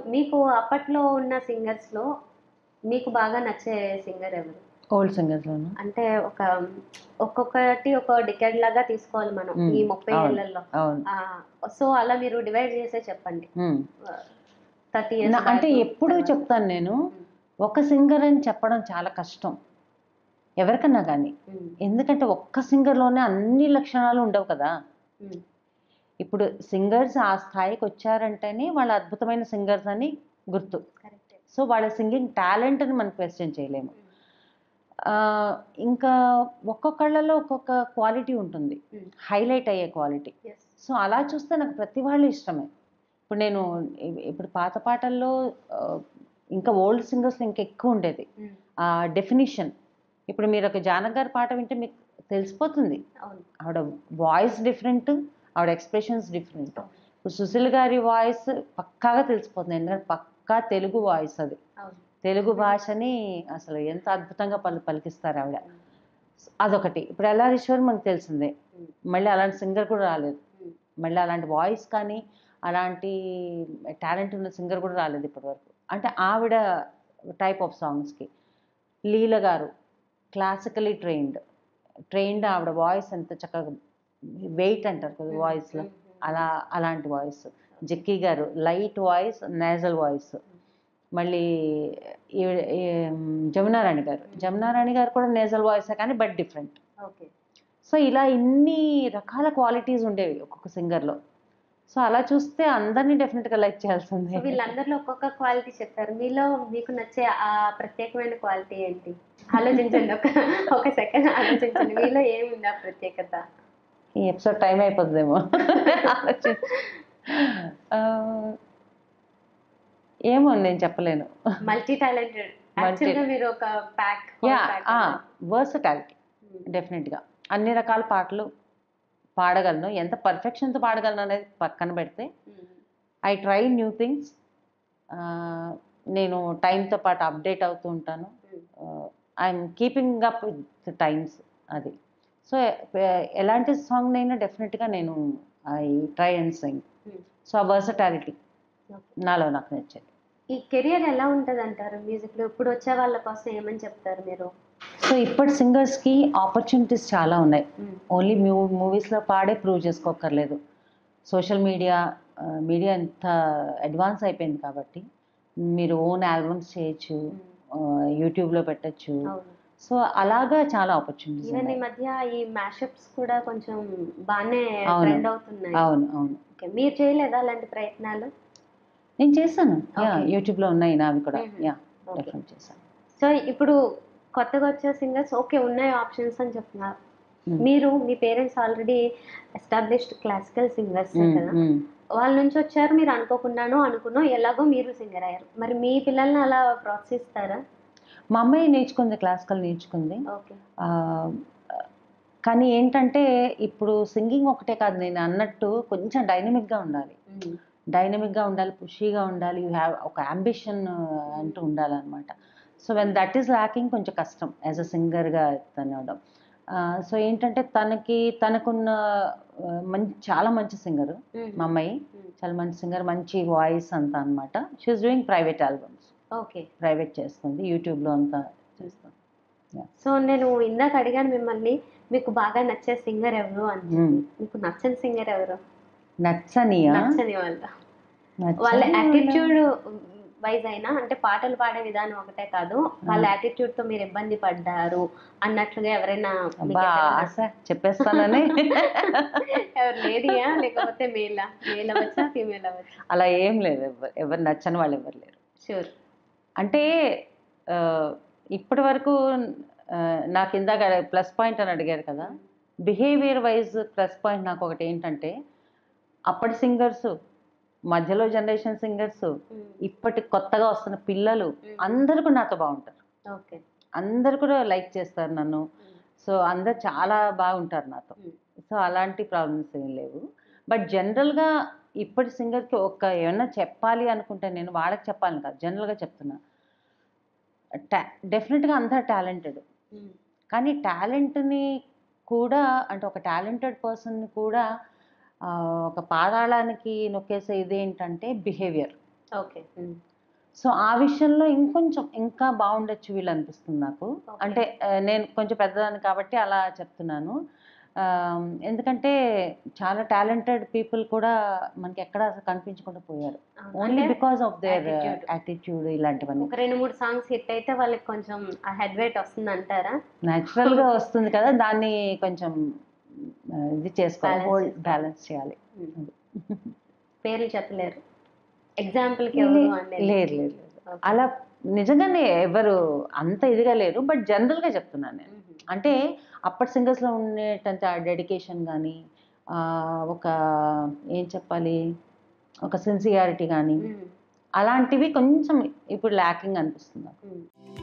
మీకు అప్పట్లో ఉన్న సింగర్స్‌లో మీకు బాగా నచ్చే సింగర్ ఎవరు? ఓల్డ్ సింగర్స్‌లోనా? అంటే ఒక్కొక్కటి ఒక డికేడ్ లాగా తీసుకోవాలి మనం ఈ 30 అవును. ఏళ్లలో. అవును. సో, అలా మీరు డివైడ్ చేసే చెప్పండి. హ్మ్. 30 ఇయర్స్ అంటే బ్యాక్ ఎప్పుడూ తర్వాత. చెప్తాను నేను, ఒక సింగర్ అని చెప్పడం చాలా కష్టం. ఎవరికన్నా గానీ. ఎందుకంటే ఒక్క సింగర్‌లోనే అన్ని లక్షణాలు ఉండవు కదా! ఇప్పుడు సింగర్స్ ఆ స్థాయికొచ్చారంటేనే వాళ్ళు అద్భుతమైన సింగర్స్ అని గుర్తు. కరెక్టే. సో, వాళ్ళ సింగింగ్ టాలెంట్‌ని మనం క్వెషన్ చేయలేము. ఇంకా ఒక్కొక్కళ్ళలో ఒక్కొక్క క్వాలిటీ ఉంటుంది. హైలైట్ అయ్యే క్వాలిటీ. యెస్. సో, అలా చూస్తే నాకు ప్రతి వాళ్ళు ఇష్టమే. ఇప్పుడు నేను ఇప్పుడు పాత పాటల్లో ఇంకా ఓల్డ్ సింగర్స్‌లో ఇంకా ఎక్కువ ఉండేది. ఆ డెఫినిషన్. ఇప్పుడు మీరు ఒక జానకి గారి పాట వింటే మీకు తెలిసిపోతుంది. అవును. ఆవిడ వాయిస్ డిఫరెంట్, ఆవిడ ఎక్స్‌ప్రెషన్స్ డిఫరెంట్. అవును. ఇప్పుడు సుశీల్ గారి వాయిస్ పక్కాగా తెలిసిపోతుంది. ఎందుకంటే పక్కా తెలుగు వాయిస్ అది. అవును. తెలుగు భాషని అసలు ఎంత అద్భుతంగా పలికిస్తారు ఆవిడ. అదొకటి. ఇప్పుడు ఎల్ఆరీశ్వరి మనకు తెలిసిందే. మళ్ళీ అలాంటి సింగర్ కూడా రాలేదు. మళ్ళీ అలాంటి వాయిస్ కానీ, అలాంటి టాలెంట్ ఉన్న సింగర్ కూడా రాలేదు ఇప్పటివరకు. అంటే ఆవిడ టైప్ ఆఫ్ సాంగ్స్‌కి. లీల గారు క్లాసికల్లీ ట్రైన్డ్ ఆవిడ వాయిస్ ఎంత చక్కగా వెయిట్ అంటారు కదా వాయిస్‌లో. అలాంటి వాయిస్. జక్కీ గారు లైట్ వాయిస్, నేజల్ వాయిస్. మళ్ళీ జమునారాణి గారు కూడా నేజల్ వాయిసే కానీ బట్ డిఫరెంట్. ఓకే. సో, ఇలా ఇన్ని రకాల క్వాలిటీస్ ఉండేవి ఒక్కొక్క సింగర్‌లో. సో, అలా చూస్తే అందరిని డెఫినెట్‌గా లైక్ చేయాల్సిందే. సో, వీళ్ళందరిలో ఒక్కొక్క క్వాలిటీ చెప్పారు. మీలో మీకు నచ్చే ఆ ప్రత్యేకమైన క్వాలిటీ ఏంటి? ఆలోచించండి. ఒక సెకండ్ ఆలోచించండి. మీలో ఏముంది ఆ ప్రత్యేకత? ఈ ఎపిసోడ్ టైం అయిపోద్దేమో. ఏమో నేను చెప్పలేను. Multi talented. యాక్చువల్‌గా మీరు ఒక ప్యాక్. వర్సటాలిటీ డెఫినెట్‌గా. అన్ని రకాల పాటలు పాడగలను. ఎంత పర్ఫెక్షన్‌తో పాడగలను అనేది పక్కన పెడితే ఐ ట్రై న్యూ థింగ్స్. నేను టైంతో పాటు అప్డేట్ అవుతూ ఉంటాను. I'm keeping up with times అది. సో, ఎలాంటి సాంగ్‌నైనా డెఫినెట్‌గా నేను I try and sing. So, ఆ వర్సటాలిటీ నాకు నచ్చేది. ఈ కెరియర్ ఎలా ఉంటదంటారు మ్యూజిక్‌లో? ఇప్పుడు వచ్చే వాళ్ళ కోసం ఏమని చెప్తారు మీరు? సో, ఇప్పటి సింగర్స్‌కి ఆపర్చునిటీస్ చాలా ఉన్నాయి. ఓన్లీ మూవీస్‌లో పాడే ప్రూవ్ చేసుకోక్కర్లేదు. సోషల్ మీడియా ఎంత అడ్వాన్స్ అయిపోయింది కాబట్టి మీరు ఓన్ ఆల్బమ్స్ చేయొచ్చు, యూట్యూబ్‌లో పెట్టొచ్చు. సో, అలాగా చాలా ఆపర్చునిటీస్ ఈవెన్ ఈ ఉన్నాయి. మధ్య ఈ మ్యాషప్స్ కూడా కొంచెం బానే ట్రెండ్ అవుతున్నాయి. అవును. ఓకే. మీరు చేయలేదా అలాంటి ప్రయత్నాలు? నేను చేశాను. యూట్యూబ్‌లో ఉన్నాయి నావి కూడా. డెఫినెట్ చేశాను. సో, ఇప్పుడు కొత్తగా వచ్చే సింగర్స్ ఓకే ఉన్నాయి ఆప్షన్స్ అని చెప్తున్నారు. మీరు మీ parents already established classical singers కదా! వాళ్ళ నుంచి వచ్చారు, మీరు అనుకోకుండానో అనుకున్నో ఎలాగో మీరు సింగర్ అయ్యారు. మరి మీ పిల్లల్ని అలా ప్రోత్సహిస్తారా? మా అమ్మాయి నేర్చుకుంది, క్లాసికల్ నేర్చుకుంది. ఓకే. కానీ ఏంటంటే ఇప్పుడు సింగింగ్ ఒకటే కాదు, నేను అన్నట్టు కొంచెం డైనమిక్‌గా ఉండాలి. డైనమిక్‌గా ఉండాలి, పుషీగా ఉండాలి. యూ హ్యావ్ ఒక యాంబిషన్ అంటూ ఉండాలన్నమాట. So, when that is lacking కొంచెం కష్టం యాజ్ అ సింగర్‌గా తనవడం. సో, ఏంటంటే తనకున్న చాలా మంచి సింగరు మా అమ్మాయి. చాలా మంచి సింగర్, మంచి వాయిస్ అంతా అనమాట. She is doing private albums. Okay. Private చేస్తుంది, యూట్యూబ్‌లో అంతా చేస్తుంది. సో, నేను ఇందాక అడిగాను మిమ్మల్ని, మీకు బాగా నచ్చే సింగర్ ఎవరు అని చెప్పి. మీకు నచ్చని సింగర్ ఎవరు? నచ్చని వాళ్ళ యాటిట్యూడ్ వైజ్ అయినా, అంటే పాటలు పాడే విధానం ఒకటే కాదు, వాళ్ళ యాటిట్యూడ్ తో మీరు ఇబ్బంది పడ్డారు అన్నట్లుగా ఎవరైనా చెప్పేస్తానని. ఎవరు లేడీయా లేకపోతే మేల్ అవ్వచ్చా, ఫీమేల్ అవ్వచ్చా? అలా ఏం లేదు. ఎవరు నచ్చని వాళ్ళు ఎవరు లేరు. షూర్. అంటే ఇప్పటి వరకు నాకు ఇందాక ప్లస్ పాయింట్ అని అడిగారు కదా, బిహేవియర్ వైజ్ ప్లస్ పాయింట్ నాకు ఒకటి ఏంటంటే, అప్పటి సింగర్స్, మధ్యలో జనరేషన్ సింగర్స్, ఇప్పటి కొత్తగా వస్తున్న పిల్లలు అందరూ కూడా నాతో బాగుంటారు. ఓకే. అందరు కూడా లైక్ చేస్తారు నన్ను. సో, అందరు చాలా బాగుంటారు నాతో. సో, అలాంటి ప్రాబ్లమ్స్ ఏం లేవు. బట్ జనరల్‌గా ఇప్పటి సింగర్‌కి ఏమన్నా చెప్పాలి అనుకుంటే, నేను వాళ్ళకి చెప్పాలని కాదు, జనరల్‌గా చెప్తున్నా. డెఫినెట్‌గా అందరు టాలెంటెడ్. కానీ టాలెంట్‌ని కూడా, అంటే ఒక టాలెంటెడ్ పర్సన్‌ని కూడా ఒక పాతాళానికి నొక్కేసే ఇదేంటంటే బిహేవియర్. ఓకే. సో ఆ విషయంలో ఇంకొంచెం ఇంకా బాగుండొచ్చు వీళ్ళు అనిపిస్తుంది నాకు. అంటే నేను కొంచెం పెద్దదాన్ని కాబట్టి అలా చెప్తున్నాను. ఎందుకంటే చాలా టాలెంటెడ్ పీపుల్ కూడా మనకి ఎక్కడ కనిపించకుండా పోయారు. Only because of their attitude ఇలాంటివన్నీ. ఒక 2-3 సాంగ్స్ హిట్ అయితే వాళ్ళకి కొంచెం ఆ హెడ్ వెయిట్ వస్తుంది అంటారా? న్యాచురల్గా వస్తుంది కదా, దాన్ని కొంచెం ఇది చేసుకోవాలి, హోల్డ్ బ్యాలెన్స్ చేయాలి. పేర్లు చెప్పలేరు, ఎగ్జాంపుల్కి ఎవరు అనేది? లేదు లేదు లేదు, అలా నిజంగానే ఎవరు అంత ఇదిగా లేరు. బట్ జనరల్గా చెప్తున్నాను నేను. అంటే అప్పటి సింగర్స్లో ఉండేటంత డెడికేషన్ కానీ, ఒక ఏం చెప్పాలి, ఒక సిన్సియారిటీ కానీ అలాంటివి కొంచెం ఇప్పుడు ల్యాకింగ్ అనిపిస్తుంది నాకు.